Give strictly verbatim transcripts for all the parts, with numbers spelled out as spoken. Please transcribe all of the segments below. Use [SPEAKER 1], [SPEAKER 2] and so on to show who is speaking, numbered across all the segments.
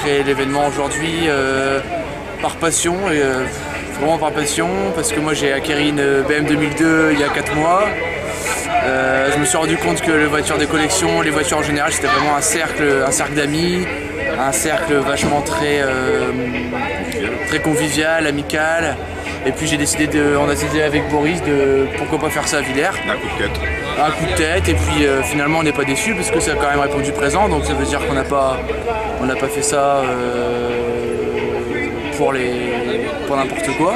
[SPEAKER 1] créé l'événement aujourd'hui euh, par passion, et, euh, vraiment par passion, parce que moi j'ai acquis une B M deux mille deux il y a quatre mois. Euh, je me suis rendu compte que les voitures de collection, les voitures en général, c'était vraiment un cercle, un cercle d'amis, un cercle vachement très, euh, très convivial, amical. Et puis j'ai décidé de, on a décidé avec Boris de pourquoi pas faire ça à Villers.
[SPEAKER 2] Un coup de tête.
[SPEAKER 1] Un coup de tête, et puis euh, finalement on n'est pas déçu parce que ça a quand même répondu présent, donc ça veut dire qu'on n'a pas, on n'a pas fait ça euh, pour les, pour n'importe quoi.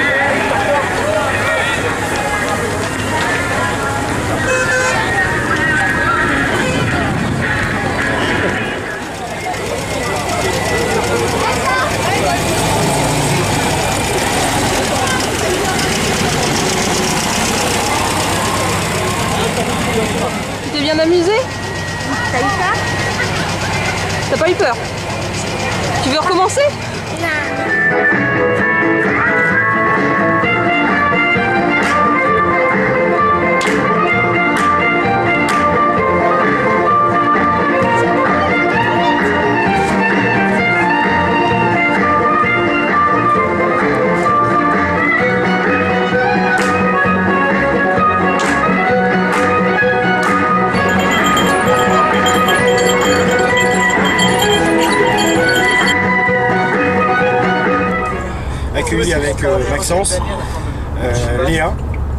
[SPEAKER 3] Tu t'es bien amusé?
[SPEAKER 4] T'as eu peur?
[SPEAKER 3] T'as pas eu peur? Tu veux recommencer?
[SPEAKER 4] Non.
[SPEAKER 5] Accueilli avec euh, Maxence, euh, Léa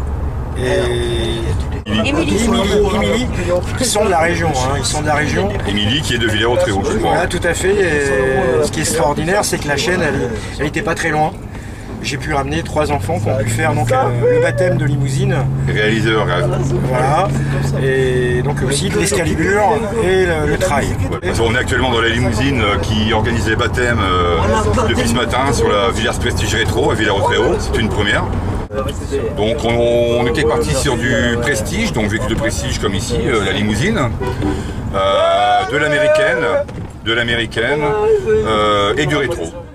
[SPEAKER 5] et Émilie, Émilie, qui sont de la région, hein, ils sont de la région.
[SPEAKER 2] Émilie qui est de Villers-au-Tréau, je crois.
[SPEAKER 5] Voilà, tout à fait. Et ce qui est extraordinaire, c'est que la chaîne, elle n'était pas très loin. J'ai pu ramener trois enfants qui ont pu faire donc, euh, le baptême de limousine.
[SPEAKER 2] Réalisé leur rêve.
[SPEAKER 5] Voilà. Et donc aussi de l'escalibur et le, le trail.
[SPEAKER 2] Ouais. On est actuellement dans la limousine qui organise les baptêmes euh, depuis ce matin sur la Villers Prestige Rétro à Villers-au-Tréau. C'est une première. Donc on, on était parti sur du prestige, donc véhicule de prestige comme ici, euh, la limousine, euh, de l'américaine, de l'américaine euh, et du rétro.